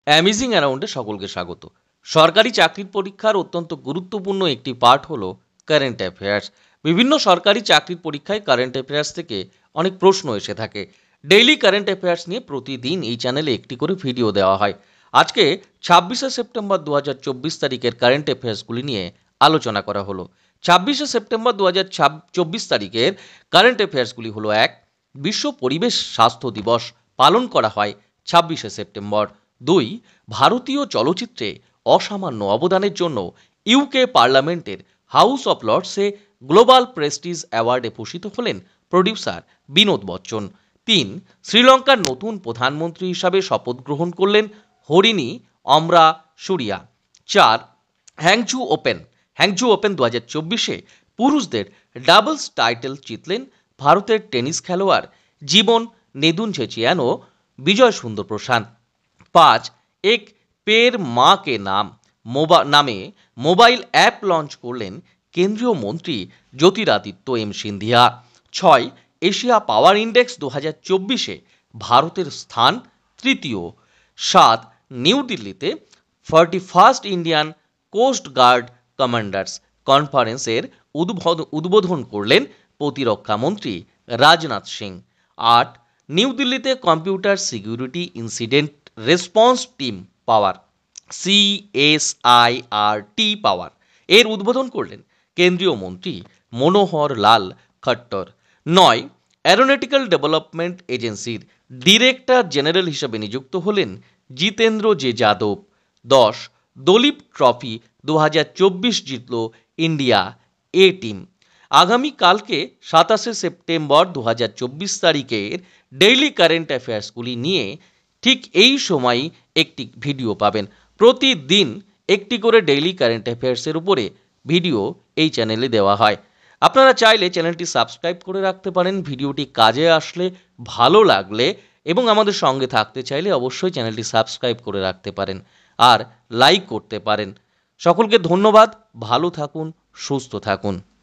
Amazing অ্যারাউন্ডে সকলকে স্বাগত। সরকারি চাকরির পরীক্ষার অত্যন্ত গুরুত্বপূর্ণ একটি পার্ট হলো কারেন্ট অ্যাফেয়ার্স। বিভিন্ন সরকারি চাকরির পরীক্ষায় কারেন্ট অ্যাফেয়ার্স থেকে অনেক প্রশ্ন এসে থাকে। ডেইলি কারেন্ট অ্যাফেয়ার্স নিয়ে প্রতিদিন এই চ্যানেলে একটি করে ভিডিও দেওয়া হয়। আজকে 26শে সেপ্টেম্বর 2024 তারিখের কারেন্ট অ্যাফেয়ার্সগুলি নিয়ে আলোচনা করা হলো। 26শে সেপ্টেম্বর 2024 তারিখের কারেন্ট অ্যাফেয়ার্সগুলি হলো: 1. বিশ্ব পরিবেশ স্বাস্থ্য দিবস পালন করা হয় 26শে সেপ্টেম্বর। 2. ভারতীয় চলচ্চিত্রে অসামান্য অবদানের জন্য ইউকে পার্লামেন্টের হাউস অফ লর্ডসে গ্লোবাল প্রেস্টিজ অ্যাওয়ার্ডে ভূষিত হলেন প্রডিউসার বিনোদ বচ্চন। 3. শ্রীলঙ্কার নতুন প্রধানমন্ত্রী হিসাবে শপথ গ্রহণ করলেন হরিণী অমরা সুরিয়া। 4. হ্যাংঝু ওপেন 2024-এ পুরুষদের ডাবলস টাইটেল জিতলেন ভারতের টেনিস খেলোয়াড় জীবন নেদুনচেচিয়ান ও বিজয় সুন্দর প্রসাদ। 5. এক পের মা কে নামে মোবাইল অ্যাপ লঞ্চ করলেন কেন্দ্রীয় মন্ত্রী Jyotiraditya M Scindia. 6. Asia power index 2024-এ ভারতের স্থান তৃতীয়। 7. নিউ দিল্লিতে 41st Indian coast guard commanders কনফারেন্সের উদ্বোধন করলেন প্রতিরক্ষা মন্ত্রী রাজনাথ সিং। 8. নিউ দিল্লিতে computer security incident response team power CSIRT power এর উদ্বোধন করলেন কেন্দ্রীয় মন্ত্রী মনোহর লাল খট্টর। 9. অ্যারোনটিক্যাল ডেভেলপমেন্ট এজেন্সির ডিরেক্টর জেনারেল হিসেবে নিযুক্ত হলেন জিতেন্দ্র জে যাদব। 10. দলীপ ট্রফি 2024 জিতল ইন্ডিয়া এ টিম। আগামীকালকে 27শে সেপ্টেম্বর 2024 তারিখের ডেইলি কারেন্ট অ্যাফেয়ার্সগুলি নিয়ে ঠিক এই সময়ই একটি ভিডিও পাবেন। প্রতিদিন একটি করে ডেইলি কারেন্ট অ্যাফেয়ার্সের উপরে ভিডিও এই চ্যানেলে দেওয়া হয়। আপনারা চাইলে চ্যানেলটি সাবস্ক্রাইব করে রাখতে পারেন। ভিডিওটি কাজে আসলে, ভালো লাগলে এবং আমাদের সঙ্গে থাকতে চাইলে অবশ্যই চ্যানেলটি সাবস্ক্রাইব করে রাখতে পারেন আর লাইক করতে পারেন। সকলকে ধন্যবাদ। ভালো থাকুন, সুস্থ থাকুন।